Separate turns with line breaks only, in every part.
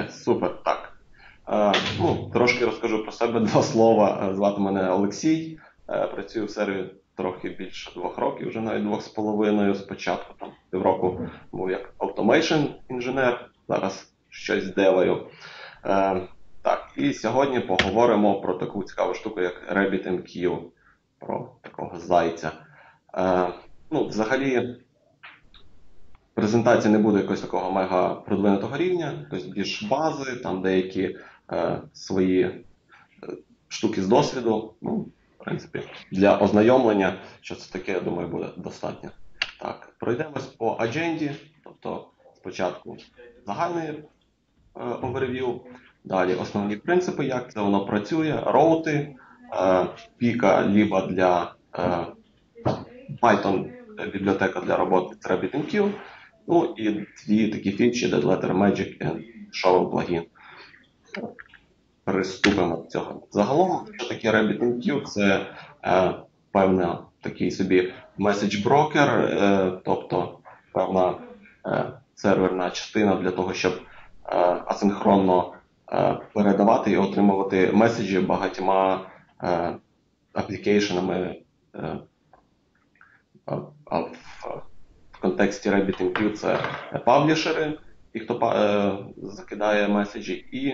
Супер, так. Трошки розкажу про себе два слова. Звати мене Олексій. Працюю в серві трохи більше 2 років, вже навіть 2,5. Спочатку там півроку був як automation інженер, зараз щось деваю. Так, і сьогодні поговоримо про таку цікаву штуку, як RabbitMQ, про такого зайця. Взагалі, презентація не буде якогось такого мега продвинутого рівня, тобто більш бази, там деякі свої штуки з досвіду. В принципі, для ознайомлення, що це таке, я думаю, буде достатньо. Так, пройдемось по адженді, тобто спочатку загальний оверв'ю, далі основні принципи, як це воно працює, роути, піка, либо для Python бібліотека для роботи з RabbitMQ, і дві такі фічі, Dead Letter Magic і Shovel плагін. Приступимо до цього. Загалом, що таке RabbitMQ? Це певний такий собі меседж-брокер, тобто певна серверна частина для того, щоб асинхронно передавати і отримувати меседжі багатьма аплікейшенами. А в контексті RabbitMQ це паблішери, ті, хто закидає меседжі, і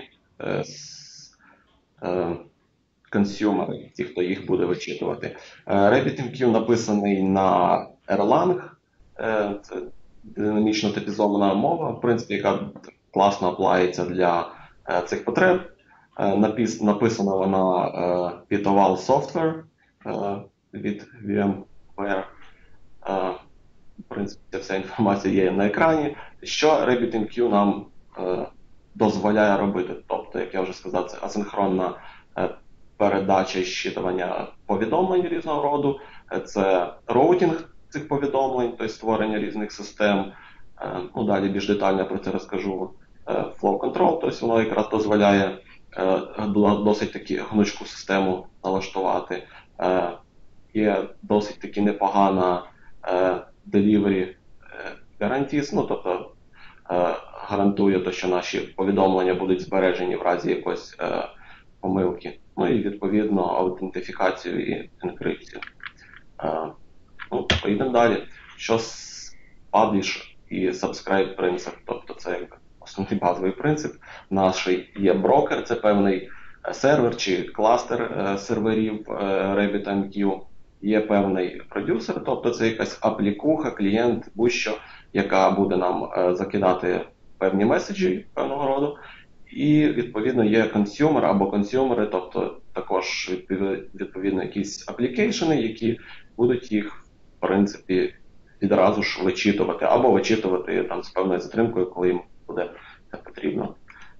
консюмери, ті, хто їх буде вичитувати. RabbitMQ написаний на Erlang, це динамічно типізована мова, в принципі, яка класно аплається для цих потреб. Написана вона під Oval Software від VMware. В принципі, ця вся інформація є на екрані. Що RabbitMQ нам дозволяє робити? Тобто, як я вже сказав, це асинхронна передача і зчитування повідомлень різного роду, це роутінг цих повідомлень, тобто створення різних систем. Далі більш детально про це розкажу. Flow control, тобто воно якраз дозволяє досить таки гнучку систему налаштувати. Є досить таки непогана delivery guarantees, тобто гарантує, що наші повідомлення будуть збережені в разі якоїсь помилки. І відповідно аутентифікацію і енкрипцію. Поїдемо далі. Що publish і subscribe принцип, тобто це якби основний базовий принцип. Наш є брокер, це певний сервер чи кластер серверів RabbitMQ. Є певний продюсер, тобто це якась аплікуха, клієнт, будь-що, яка буде нам закидати певні меседжі певного роду. І, відповідно, є консюмер або консюмери, тобто також, відповідно, якісь аплікейшени, які будуть їх, в принципі, відразу ж вичитувати, або вичитувати там з певною затримкою, коли їм буде це потрібно.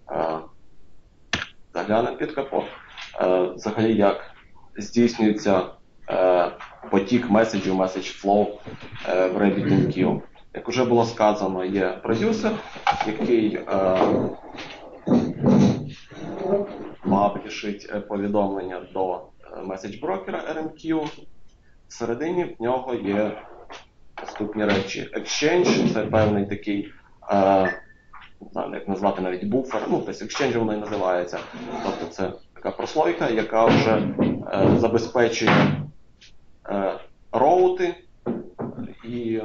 Заглянемо під капот. Взагалі, як здійснюється потік меседжів, меседж flow в RabbitMQ. Як вже було сказано, є продюсер, який паблішить повідомлення до меседж-брокера RMQ. Всередині в нього є наступні речі. Exchange – це певний такий, не знаю, як назвати навіть буфер, тобто Exchange воно і називається. Тобто це така прослойка, яка вже забезпечує роути і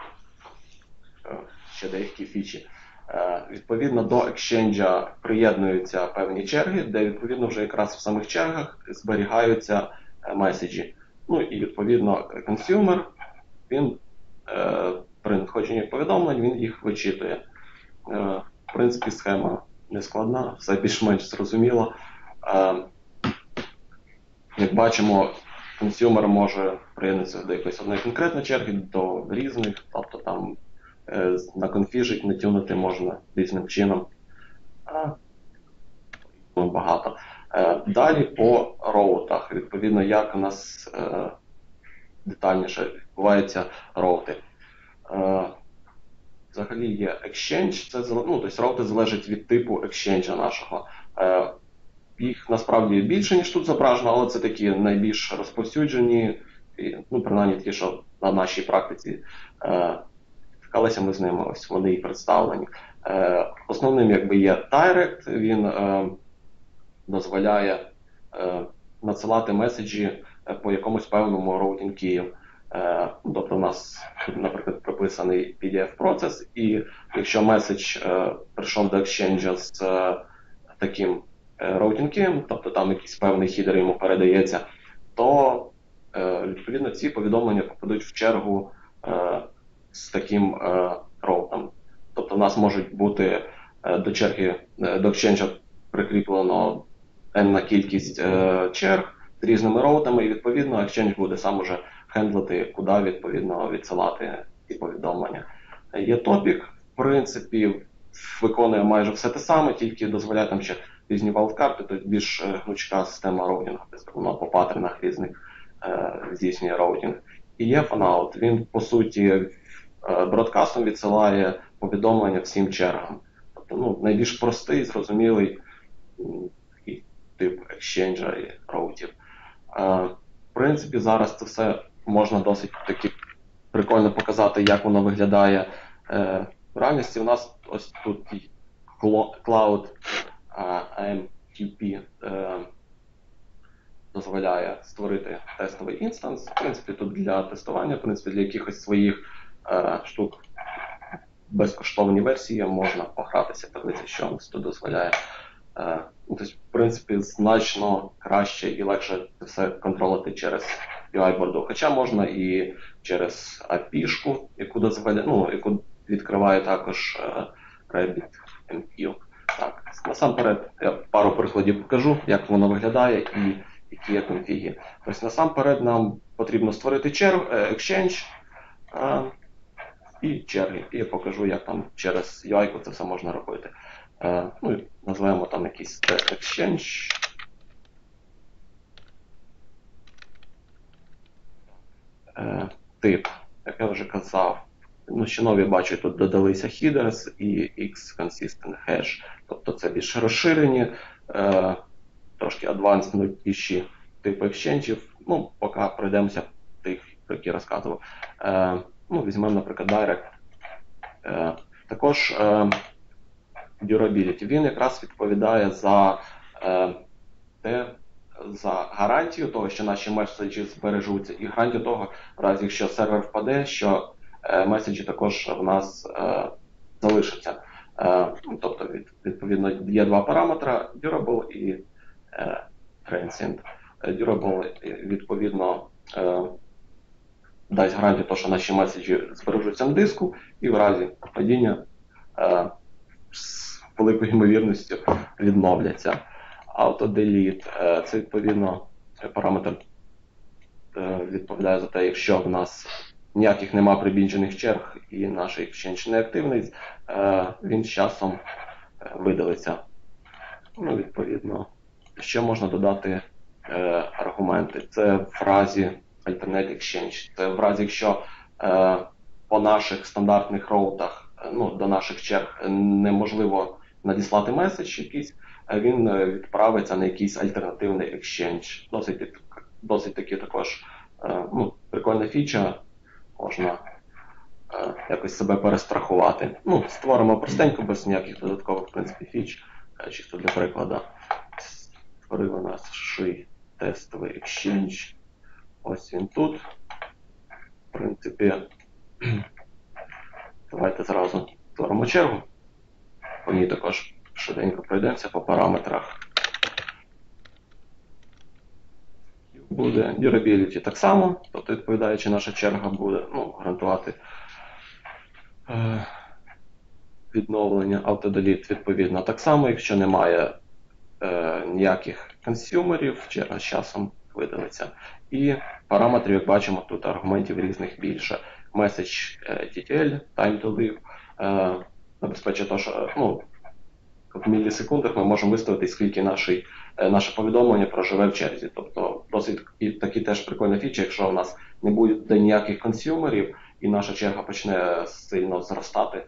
ще деякі фічі. Відповідно до Exchange приєднуються певні черги, де відповідно вже якраз в самих чергах зберігаються меседжі. І відповідно консюмер, він при надходженні повідомлень, він їх вичитує. В принципі, схема не складна, все більш-менш зрозуміло. Як бачимо, консюмер може приєднатися до якоїсь одної конкретної черги, до різних, тобто там наконфіжити, натюнити можна різним чином. Багато. Далі по роутах, відповідно, як у нас детальніше відбуваються роути. Взагалі є Exchange, тобто роути залежать від типу Exchange нашого. Їх насправді більше, ніж тут зображено, але це такі найбільш розповсюджені, принаймні такі, що на нашій практиці стикалися ми з ними, ось вони і представлені. Основним якби є Direct, він дозволяє надсилати меседжі по якомусь певному роутінг кію. Тобто у нас тут, наприклад, прописаний PDF-процес, і якщо меседж прийшов до Exchange з таким роутінг кієм, тобто там якийсь певний хідер йому передається, то відповідно ці повідомлення попадуть в чергу з таким роутом. Тобто в нас можуть бути до черги, до Exchange прикріплено енна кількість черг з різними роутами, і відповідно Exchange буде сам уже хендлити, куди відповідно відсилати ці повідомлення. Є топік, в принципі, виконує майже все те саме, тільки дозволяє там ще різні валдкарти, тобто більш гнучка система роутінгу, тобто по паттернах різних здійснює роутінг. І є фанаут, він по суті бродкастом відсилає повідомлення всім чергам. Тобто найбільш простий, зрозумілий тип екшенджа і роутів. В принципі, зараз це все можна досить таки прикольно показати, як воно виглядає в реальності. У нас ось тут Cloud AMQP дозволяє створити тестовий інстанс. В принципі, тут для тестування, в принципі, для якихось своїх штук безкоштовні версії можна погратися, таблиця, що нам тут дозволяє. Тобто, в принципі, значно краще і легше все контролити через UI-борду. Хоча можна і через API-шку, яку відкриває також RabbitMQ. Так, насамперед, я пару прикладів покажу, як воно виглядає і які є конфіги. Тобто, насамперед нам потрібно створити Exchange і черги. І я покажу, як там через UI це все можна робити. Називаємо там якийсь Exchange. Тип, як я вже казав, ще нові бачу, тут додалися headers і X-consistent hash. Тобто це більш розширені, трошки адванснутіші типи екшенджів. Поки пройдемося тих, про які розказував. Візьмемо, наприклад, Direct. Також Durability. Він якраз відповідає за гарантію того, що наші меседжі збережуться, і гарантію того, в разі, якщо сервер впаде, що меседжі також в нас залишаться. Тобто, відповідно, є два параметри – Durable і Transient. Durable, відповідно, дасть гарантію того, що наші меседжі збережуться на диску, і в разі падіння з великою ймовірністю відновляться. Auto-delete – це, відповідно, параметр відповідає за те, якщо в нас ніяких нема прибінджених черг і наш Exchange не активний, він з часом видалиться. Відповідно, ще можна додати аргументи. Це в разі Alternate Exchange. Це в разі, якщо по наших стандартних роутах, до наших черг неможливо надіслати меседж якийсь, він відправиться на якийсь альтернативний Exchange. Досить таки також прикольна фіча, можна якось себе перестрахувати. Створимо простенько, без ніяких додаткових, в принципі, фіч, чисто для прикладу. Створив у нас тестовий Exchange. Ось він тут. В принципі, давайте зразу створимо чергу. По ній також швиденько пройдемося по параметрах. Буде durability так само, тобто відповідаючи, наша черга буде гарантувати відновлення. Auto-delete відповідно так само, якщо немає ніяких консюмерів, черга з часом видалиться. І параметрів, як бачимо, тут аргументів різних більше. Message TTL, time to live, забезпечує те, що в мілісекундах ми можемо виставити, скільки наше повідомлення проживе в черзі. Тобто досить такі теж прикольна фіча, якщо у нас не буде ніяких консюмерів і наша черга почне сильно зростати,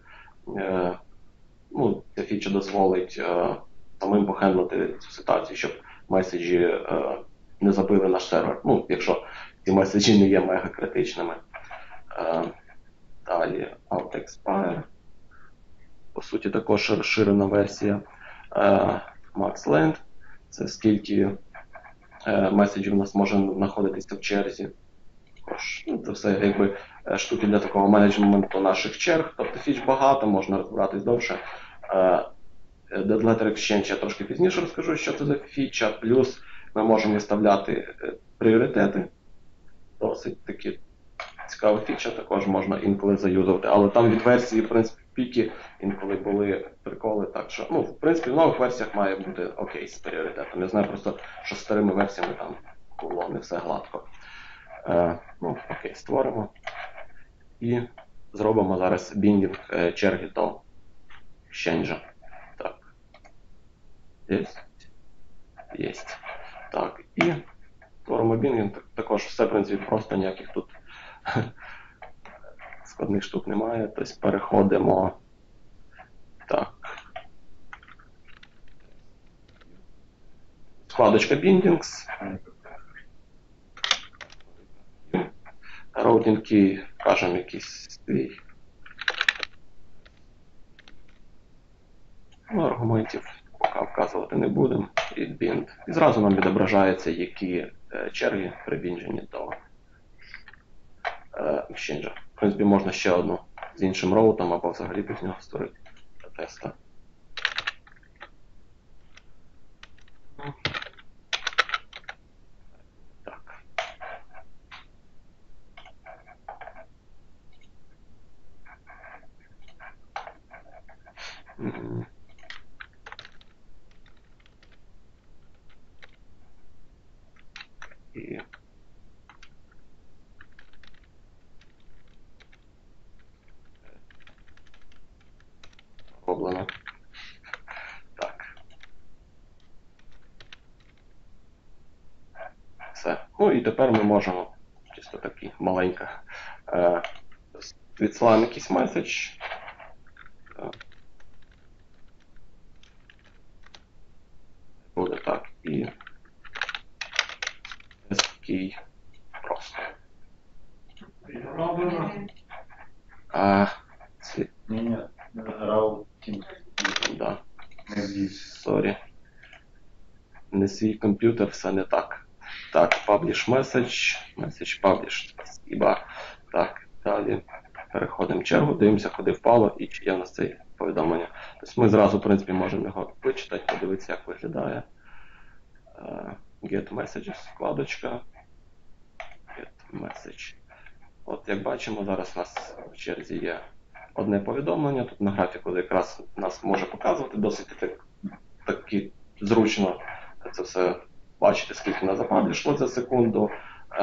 ця фіча дозволить самим похендлити цю ситуацію, щоб меседжі не забили наш сервер. Якщо ці меседжі не є мега критичними. Далі AutoExpire. По суті, також розширена версія MaxLength. Це скільки меседжів у нас може знаходитися в черзі. Також, це все якби штуки для такого менеджменту наших черг. Тобто фіч багато, можна розбиратись довше. Dead Letter Exchange я трошки пізніше розкажу, що це за фіча. Плюс ми можемо виставляти пріоритети. Досить таки цікава фіча, також можна інколи заюзувати. Але там від версії, в принципі, піки інколи були приколи. Так що, в принципі, в нових версіях має бути окей з пріоритетом. Я знаю просто, що з старими версіями там було не все гладко. Окей, створимо. І зробимо зараз біндінг черги до Exchange. Так. Єсть. Так, і створимо біндінг. Також все, в принципі, просто ніяких тут складних штук немає. Тобто переходимо. Так. Вкладочка Bindings. Routing key, кажемо якийсь свій. Аргументів поки вказувати не будемо. Bind. І зразу нам відображається, які черги прибінджені до Exchange. В принципі, можна ще одну з іншим роутом або взагалі без нього створити для теста. Так. І роблено. Так. Все. І тепер ми можемо чисто такий маленька відсилаємо якийсь меседж. Буде так і такий просто.
Ні, раутінг.
Да. Сорі. Не свій комп'ютер, все не так. Так, publish message publish. Спасибо. Так, далі переходимо чергу, дивимося, куди впало і чи є в нас це повідомлення. Тобто ми зразу, в принципі, можемо його вичитати, подивитися, як виглядає. Get messages, вкладочка. Get message. От, як бачимо, зараз у нас в черзі є одне повідомлення. Тут на графіку якраз нас може показувати, досить таки зручно це все бачити, скільки на запад йшло за секунду.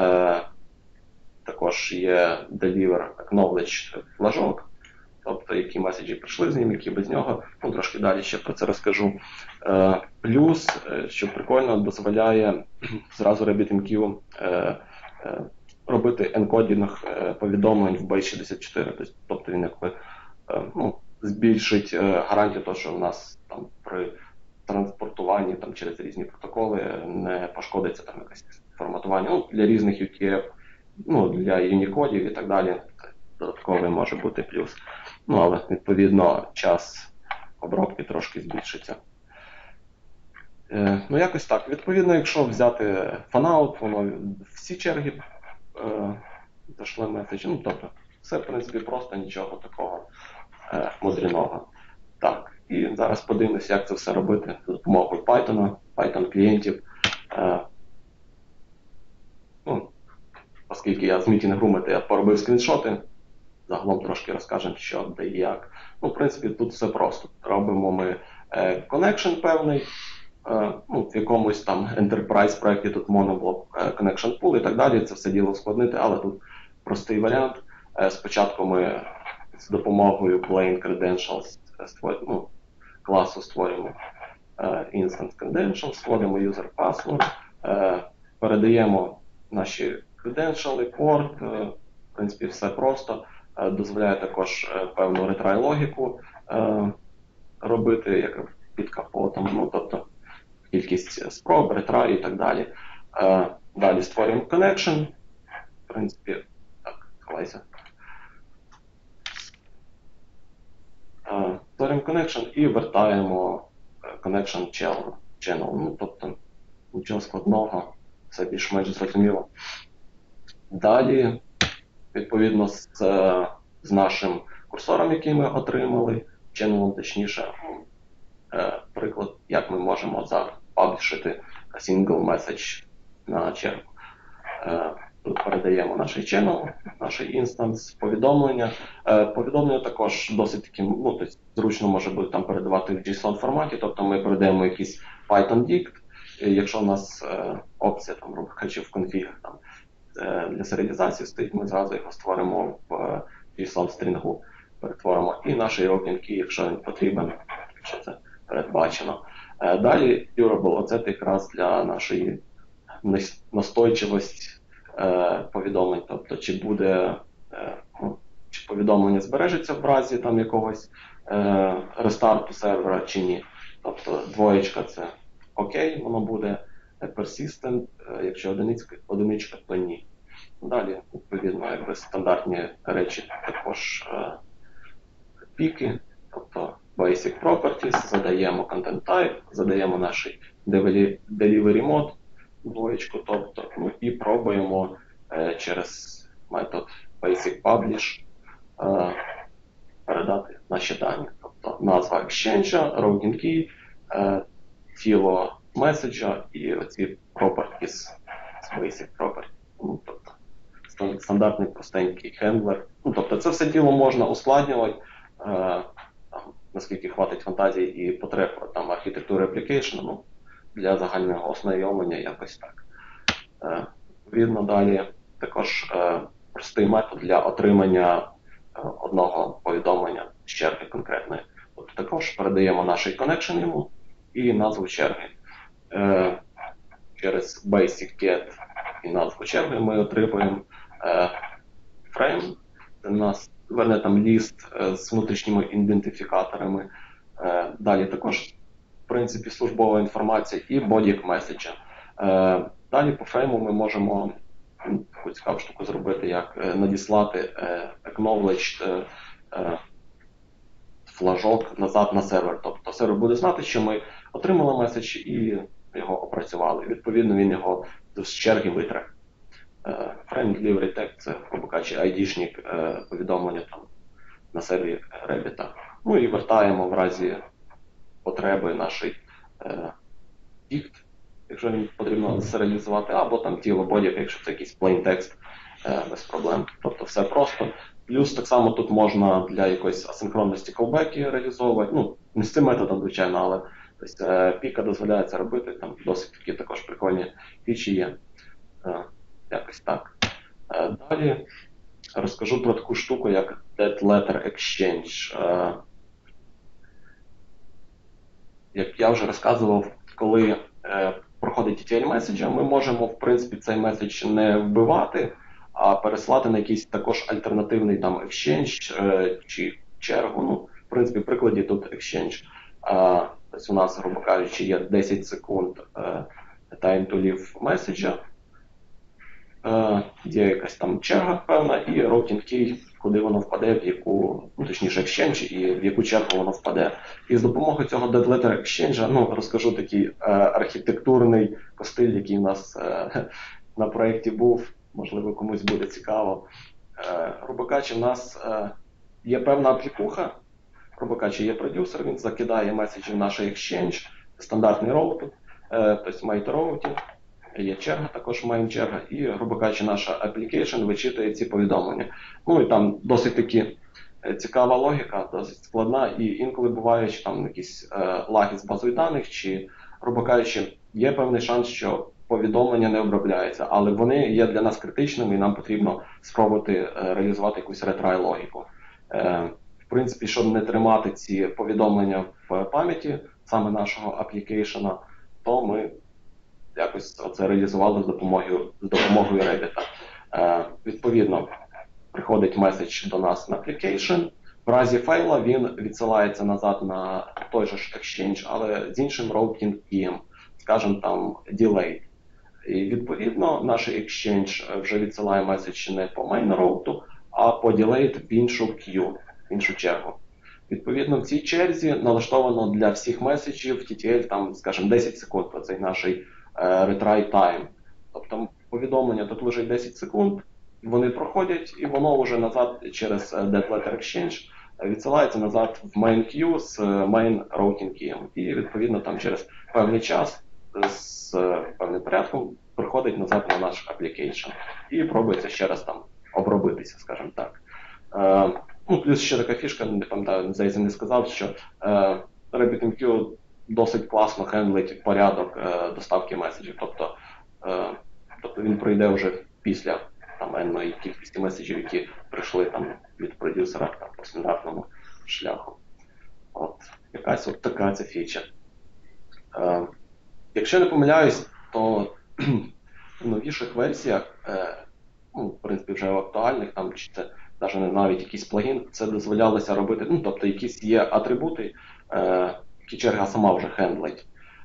Також є deliver acknowledge флажок, тобто які меседжі прийшли з ним, які без нього. Трошки далі ще про це розкажу. Плюс, що прикольно, дозволяє зразу RabbitMQ робити енкодінг повідомлень в base64. Тобто він якби збільшить гарантію того, що в нас там при транспортуванні там, через різні протоколи не пошкодиться там якесь форматування. Для різних UTF, для Unicode і так далі. Додатковий може бути плюс. Але відповідно час обробки трошки збільшиться. Якось так. Відповідно, якщо взяти фанаут, воно всі черги зайшли меседжі. Тобто, все, в принципі, просто нічого такого мудріного. Так, і зараз подивимося, як це все робити за допомогою Python, Python клієнтів. Оскільки я з мітінг-руму, я поробив скріншоти, загалом трошки розкажемо, що, де і як. В принципі, тут все просто. Робимо ми connection певний, в якомусь там enterprise проєкті тут monoblok connection pool і так далі, це все діло ускладнити, але тут простий варіант. Спочатку ми з допомогою plain credentials класу створюємо instance credentials, вводимо user password, передаємо наші credentials, порт, в принципі, все просто. Дозволяє також певну ретрай-логіку робити, як під капотом, тобто кількість спроб, ретрай і так далі. Далі створюємо connection, в принципі, так, сховайся. connection і вертаємо connection channel. Ну, тобто нічого складного, все більш-менш зрозуміло. Далі, відповідно, з нашим курсором, який ми отримали, channel, точніше, приклад, як ми можемо запаблішити single message на чергу. Тут передаємо наш channel, наш інстанс, повідомлення. Повідомлення також досить таки, тобто, зручно може бути там передавати в JSON форматі, тобто ми передаємо якийсь Python dict, якщо у нас опція там, в конфіг там, для серіалізації стоїть, ми зразу його створимо в JSON стрінгу, перетворимо і наш routing key, якщо він потрібен, якщо це передбачено. Далі durable, оце якраз для нашої настойчивості повідомлень, тобто чи буде чи повідомлення збережеться в разі там якогось рестарту сервера чи ні. Тобто двоєчка це окей, воно буде persistent, якщо одиничка, то ні. Далі, відповідно, якби стандартні речі також піки, тобто basic properties, задаємо content type, задаємо наш delivery mode, двоєчку, тобто, і пробуємо через метод basic publish передати наші дані. Тобто назва exchange, routing key, тіло меседжа і оці properties з basic properties. Тобто стандартний простенький хендлер. Тобто це все діло можна ускладнювати, наскільки хватить фантазії і потреб там, архітектури application, для загального ознайомлення якось так. Відповідно, далі також простий метод для отримання одного повідомлення з черги конкретної. Тобто також передаємо наш connection йому і назву черги. Через basic get і назву черги ми отримуємо frame, це нас верне там ліст з внутрішніми ідентифікаторами. Далі також, в принципі, службова інформація і body меседжа. Далі по фрейму ми можемо таку цікаву штуку зробити, як надіслати acknowledged флажок назад на сервер. Тобто сервер буде знати, що ми отримали меседж і його опрацювали. Відповідно, він його з черги витре. Frame delivery tag – це, грубо кажучи, ID-шник повідомлення там, на сервері Rabbit. І вертаємо в разі потреби наш dict, якщо він потрібно серіалізувати, або там тіло body, якщо це якийсь plain text, без проблем. Тобто все просто. Плюс так само тут можна для якоїсь асинхронності callback реалізовувати. Не з цим методом, звичайно, але тобто, піка дозволяє це робити. Там досить такі також прикольні фічі є. Якось так. Далі розкажу про таку штуку, як Dead Letter Exchange. Як я вже розказував, коли проходить ETL меседжа, ми можемо, в принципі, цей меседж не вбивати, а переслати на якийсь також альтернативний там exchange чи чергу. В принципі, в прикладі тут exchange. Тобто у нас, грубо кажучи, є 10 секунд time to leave меседжа, є якась там черга певна і routing key, куди воно впаде, в яку, точніше exchange і в яку чергу воно впаде. І з допомогою цього dead letter exchange, розкажу такий архітектурний костиль, який у нас на проєкті був, можливо комусь буде цікаво. Грубо кажучи, в нас є певна аплікуха, грубо кажучи, є продюсер, він закидає меседжі в наш exchange, стандартний роутинг, тобто mate routing. Є черга, також main черга, і, грубо кажучи, наша application вичитує ці повідомлення. І там досить таки цікава логіка, досить складна, і інколи буває, що там якісь лаги з базою даних, чи, грубо кажучи, є певний шанс, що повідомлення не обробляється, але вони є для нас критичними, і нам потрібно спробувати реалізувати якусь retry логіку. В принципі, щоб не тримати ці повідомлення в пам'яті саме нашого application, то ми якось це реалізували з допомогою Rabbit. Відповідно, приходить меседж до нас на application. В разі фейла він відсилається назад на той же ж exchange, але з іншим routing key, скажімо там delayed. І відповідно наш exchange вже відсилає меседж не по main роуту, а по delayed в іншу queue, в іншу чергу. Відповідно, в цій черзі налаштовано для всіх меседжів TTL, там, скажімо, 10 секунд, оцей наш retry time. Тобто повідомлення тут лежить 10 секунд, вони проходять, і воно вже назад через Dead Letter Exchange відсилається назад в main queue з main routing key. І, відповідно, там через певний час з певним порядком приходить назад на наш application. І пробується ще раз там обробитися, скажімо так. Ну, плюс ще така фішка, не пам'ятаю, здається, не сказав, що RabbitMQ досить класно хендлить порядок доставки меседжів. Тобто він пройде вже після там енної кількості меседжів, які прийшли там від продюсера там, по стандартному шляху. От, якась от така ця фіча. Якщо не помиляюсь, то в новіших версіях, ну, в принципі, вже в актуальних, там, чи це навіть якийсь плагін, це дозволялося робити, ну, тобто якісь є атрибути, які черга сама вже хендлить.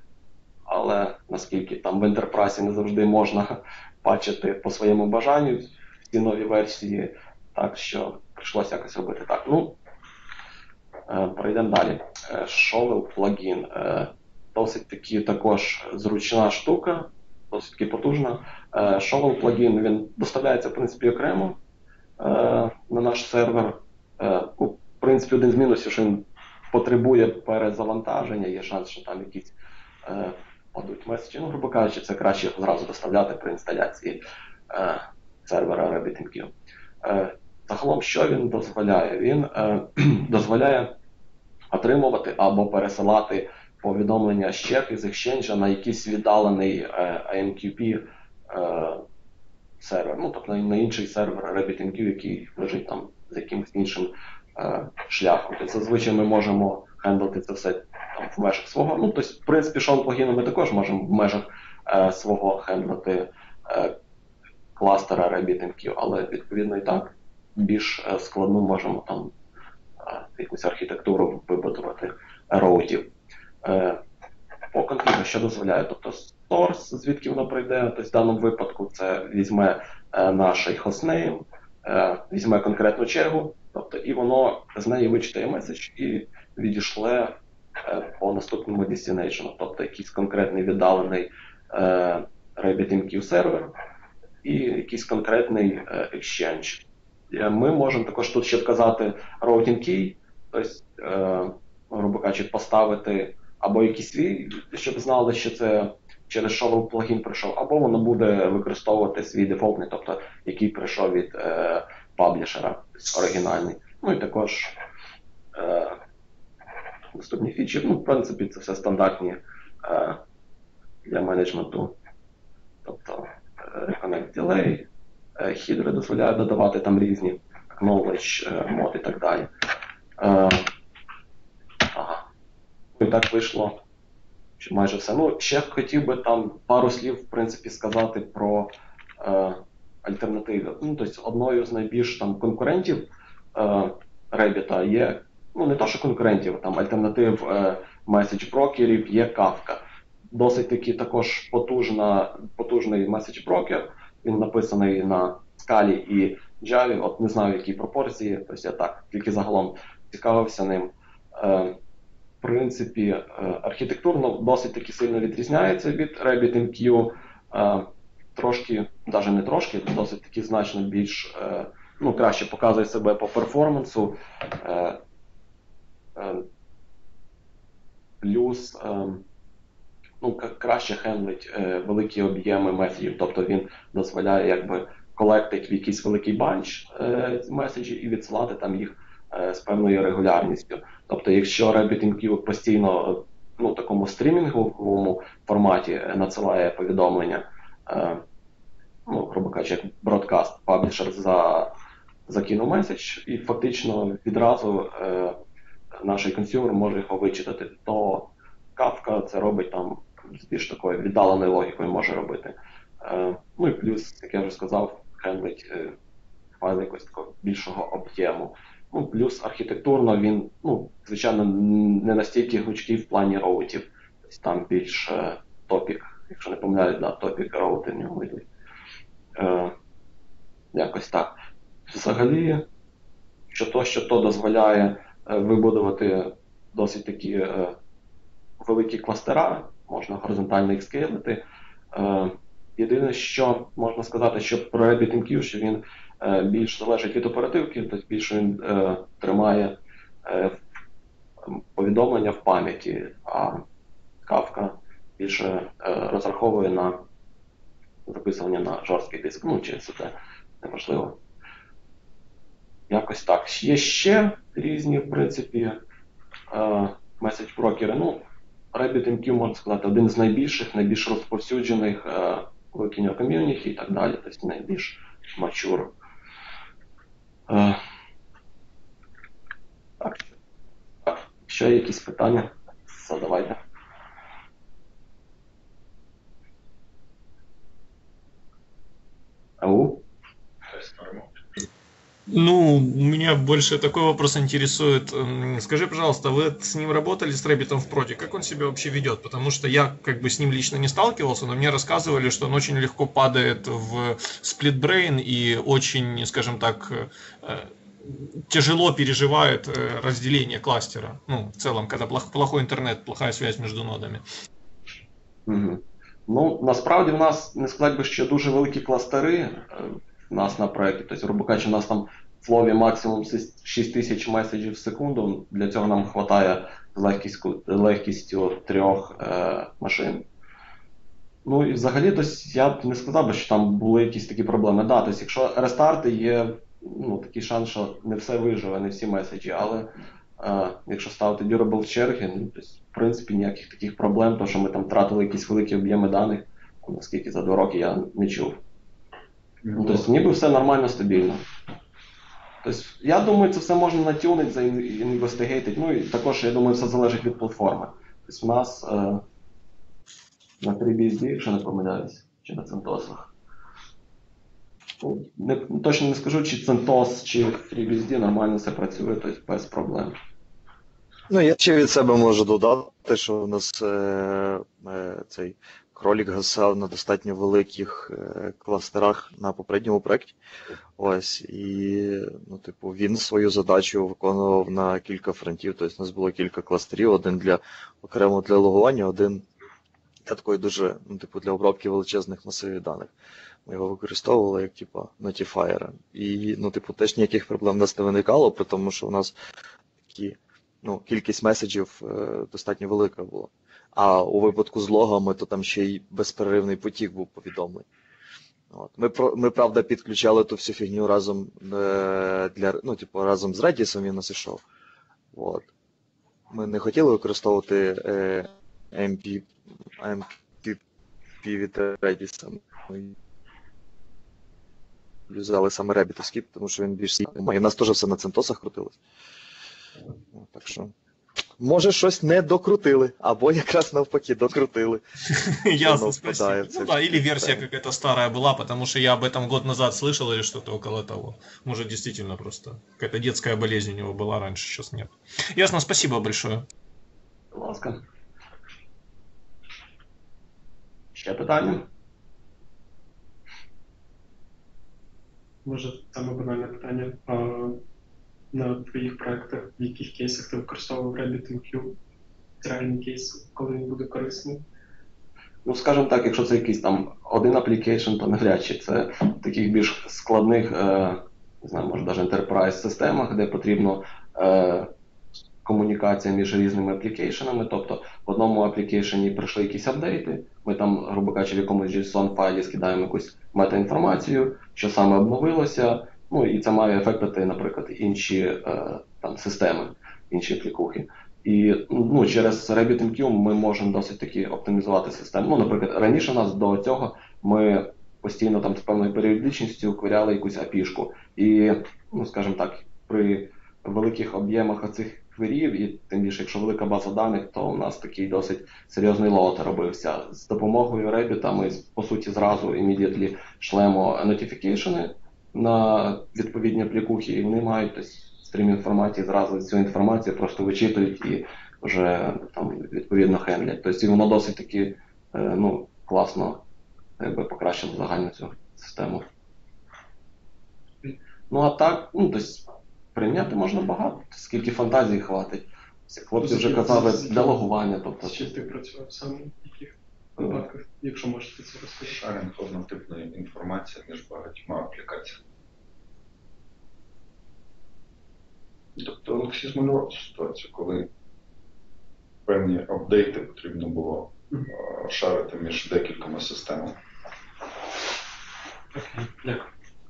Але наскільки там в Enterprise не завжди можна бачити по своєму бажанню в ці нові версії, так що прийшлося якось робити так. Ну, перейдемо далі. Shovel плагін. Досить таки також зручна штука, досить таки потужна. Shovel плагін, він доставляється, в принципі, окремо на наш сервер. В принципі, один з мінусів, що він потребує перезавантаження, є шанс, що там якісь падуть меседжі. Ну, грубо кажучи, це краще зразу доставляти при інсталяції сервера RabbitMQ. Загалом, що він дозволяє? Він дозволяє отримувати або пересилати повідомлення з черги з Exchange на якийсь віддалений AMQP сервер, ну, тобто на інший сервер RabbitMQ, який лежить там з якимось іншим шляхом. Тобто, зазвичай ми можемо хендлити це все там в межах свого. Ну, тобто, в принципі, шоу плагіну ми також можемо в межах свого хендлити кластера RabbitMQ, але відповідно і так більш складно можемо там якусь архітектуру вибудувати роутів. По конфігу, що дозволяє, тобто source, звідки воно прийде, тобто в даному випадку це візьме наш хостнейм, візьме конкретну чергу, тобто і воно з неї вичитає меседж і відійшле по наступному destination, тобто якийсь конкретний віддалений RabbitMQ сервер і якийсь конкретний exchange. Ми можемо також тут ще вказати routing key, тобто, грубо кажучи, поставити або якийсь свій, щоб знали, що це через Shovel плагін прийшов, або воно буде використовувати свій дефолтний, тобто який прийшов від паблішера, оригінальний. Ну і також наступні фічі. Ну, в принципі, це все стандартні для менеджменту. Тобто Reconnect Delay, хідри дозволяють додавати там різні acknowledge, мод і так далі. І так вийшло, що майже все. Ну, ще хотів би там пару слів, в принципі, сказати про альтернативи. Ну, тобто, одною з найбільш там конкурентів Rabbit є, ну, не то, що конкурентів, там альтернатив меседж-брокерів є Kafka. Досить таки також потужний меседж-брокер. Він написаний на Scala і Java, от не знаю, які пропорції, тобто я так, тільки загалом цікавився ним. В принципі, архітектурно досить таки сильно відрізняється від RabbitMQ. Трошки, навіть не трошки, досить таки значно більш, ну, краще показує себе по перформансу. Плюс, ну, краще хендлить великі об'єми меседжів, тобто він дозволяє якби колектити в якийсь великий банч меседжів і відсилати там їх з певною регулярністю. Тобто, якщо RabbitMQ постійно, ну, в такому стрімінговому форматі надсилає повідомлення, ну, грубо кажучи, як бродкаст, паблішер закинув меседж, і фактично відразу наш консюмер може його вичитати, то Kafka це робить там з більш такою віддаленою логікою може робити. Ну і плюс, як я вже сказав, хендлить файли якогось такого більшого об'єму. Ну, плюс архітектурно він, ну, звичайно, не настільки гнучкий в плані роутів. Тобто там більш топік, якщо не помиляюсь, да, топік роути в нього йдуть. Якось так. Взагалі, що то дозволяє вибудувати досить такі великі кластера, можна горизонтально їх скейлити. Єдине, що можна сказати, що про RabbitMQ, що він більш залежить від оперативки, тобто більше він тримає повідомлення в пам'яті, а Kafka більше розраховує на записування на жорсткий диск. Ну, чи це неможливо. Якось так. Є ще різні, в принципі, меседж-брокери. Ну, RabbitMQ, можна сказати, один з найбільших, найбільш розповсюджених викинення ком'юніті і так далі, тобто найбільш мачур. Так. Ще є якісь питання? Задавайте. Ау?
Ну, меня больше такой вопрос интересует. Скажи, пожалуйста, вы с ним работали, с Рэббитом в проде? Как он себя вообще ведет? Потому что я как бы с ним лично не сталкивался, но мне рассказывали, что он очень легко падает в сплитбрейн и очень, скажем так, тяжело переживает разделение кластера. Ну, в целом, когда плохой интернет, плохая связь между нодами.
Угу. Ну, насправді в нас, не сказати би, що дуже великі кластери в нас на проєкті. Тобто, грубо кажучи, у нас там в флові максимум 6000 меседжів в секунду. Для цього нам вистачає з легкістю 3 машин. Ну і взагалі, тобто, я б не сказав би, що там були якісь такі проблеми. Да, тобто, якщо рестарти є, ну, такий шанс, що не все виживе, не всі меседжі, але якщо ставити durable черги, ну, тобто, в принципі, ніяких таких проблем, то що ми там втратили якісь великі об'єми даних, наскільки за 2 роки я не чув. Ну, тобто, ніби все нормально, стабільно. Тобто, я думаю, це все можна натюнити, заінвестигейтити. Ну і також, я думаю, все залежить від платформи. Тобто, у нас на FreeBSD, якщо не помиляюсь, чи на CentOS. Точно не скажу, чи CentOS, чи FreeBSD нормально все працює, тобто без проблем.
Ну, я ще від себе можу додати, що у нас цей кролік гасав на достатньо великих кластерах на попередньому проєкті. Ось, і, ну, типу, він свою задачу виконував на кілька фронтів. Тобто у нас було кілька кластерів, один окремо для логування, один для такої дуже, ну, типу, для обробки величезних масивів даних. Ми його використовували як, типу, нотіфаєра. І, ну, типу, теж ніяких проблем в нас не виникало, при тому, що у нас такі, ну, кількість меседжів достатньо велика була. А у випадку з логами, то там ще й безперервний потік був повідомлень. От. Ми, правда, підключали ту всю фігню разом ну, типу, разом з Redis він нас ішов. От. Ми не хотіли використовувати MPP від Redis. Ми юзали саме Rabbitовський, тому що він більш сильний. І в нас теж все на CentOSах крутилось. Так що, може, щось не докрутили, або якраз навпаки докрутили.
Ясно, спасибо. Ну да, или версия какая-то старая была, потому что я об этом год назад слышал или что-то около того. Может, действительно просто какая-то детская болезнь у него была раньше, сейчас нет. Ясно, спасибо большое.
Будь ласка. Ще питання?
Може, саме банальне питання. На твоїх проєктах, в яких кейсах ти використовував RabbitMQ? Реальний кейс, коли він буде корисний?
Ну, скажімо так, якщо це якийсь там один аплікейшн, то навряд чи це в таких більш складних, не знаю, може навіть enterprise-системах, де потрібно комунікація між різними аплікейшенами. Тобто в одному аплікейшені прийшли якісь апдейти, ми там, грубо кажучи, в якомусь JSON-файлі скидаємо якусь метаінформацію, що саме обновилося, ну і це має ефектити, наприклад, інші там, системи, інші аплікухи. І ну, через RabbitMQ ми можемо досить таки оптимізувати систему. Ну, наприклад, раніше у нас до цього ми постійно там з певною періодичністю квиряли якусь API-шку. І, ну, скажімо так, при великих об'ємах цих квирів, і тим більше, якщо велика база даних, то у нас такий досить серйозний лоад робився. З допомогою Rabbit ми, по суті, зразу immediately шлемо notification на відповідні аплікухи, і вони мають стрім інформації, зразу цю інформацію просто вичитують і вже там відповідно хендлять. Тобто воно досить таки ну, класно покращило загальну цю систему. Ну а так, ну, тобто, Прийняти можна багато, скільки фантазії хватить. Хлопці вже казали для логування. Тобто.
З чим ти працював саме, в яких випадках, якщо можете це розповісти?
Шаринг однотипної інформації між багатьма аплікаціями. Тобто Олексій змалював ситуацію, коли певні апдейти потрібно було шарити між декількома системами.
Окей, дякую.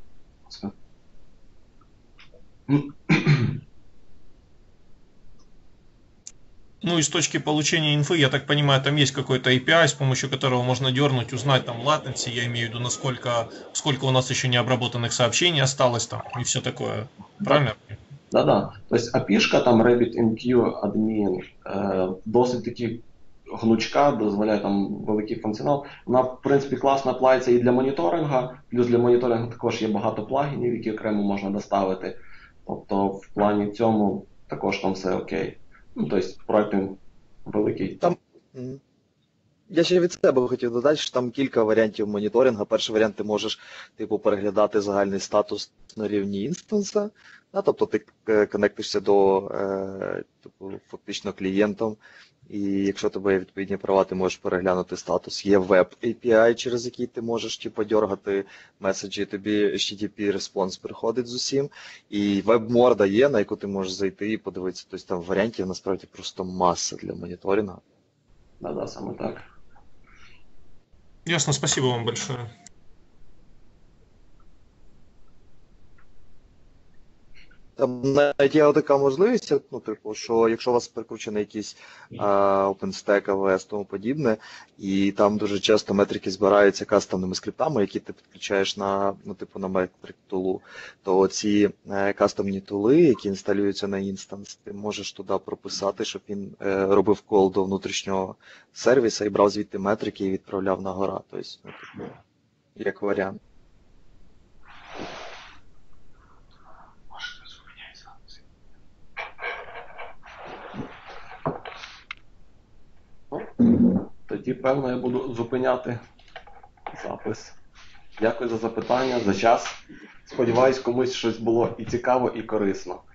Ну и с точки получения инфы, я так понимаю, там есть какой-то API, с помощью которого можно дернуть, узнать там latency, я имею в виду, сколько у нас еще не обработанных сообщений осталось там и все такое. Правильно?
Да-да. Тобто API-шка, там RabbitMQ admin, досить таки гнучка, дозволяє там великий функціонал. Вона, в принципі, класно аплається і для моніторинга, плюс для моніторингу також є багато плагінів, які окремо можна доставити. Тобто в плані цьому також там все окей. Ну, тобто проект він великий.
Я ще від себе хотів додати, що там кілька варіантів моніторингу. Перший варіант, ти можеш переглядати загальний статус на рівні інстанса. Тобто ти коннектишся до фактично клієнтом, і якщо тебе є відповідні права, ти можеш переглянути статус. Є веб API, через який ти можеш дергати меседжі, тобі HTTP респонс приходить з усім. І веб-морда є, на яку ти можеш зайти і подивитися. Тобто там варіантів насправді просто маса для моніторингу.
Да, саме так.
Ясно, спасибо вам большое.
Там навіть є така можливість, що якщо у вас прикручений якийсь OpenStack, AWS, тому подібне, і там дуже часто метрики збираються кастомними скриптами, які ти підключаєш на метрик тулу, то ці кастомні тули, які інсталюються на інстанс, ти можеш туди прописати, щоб він робив кол до внутрішнього сервіса і брав звідти метрики і відправляв на гора. Тобто, як варіант.
Тоді, певно, я буду зупиняти запис. Дякую за запитання, за час. Сподіваюсь, комусь щось було і цікаво, і корисно.